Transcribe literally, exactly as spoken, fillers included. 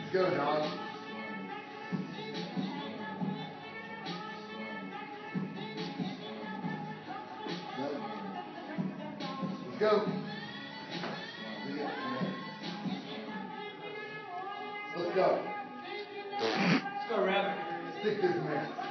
Go, John. Let's go. Let's go. Let's go, Rabbit. Stick this man.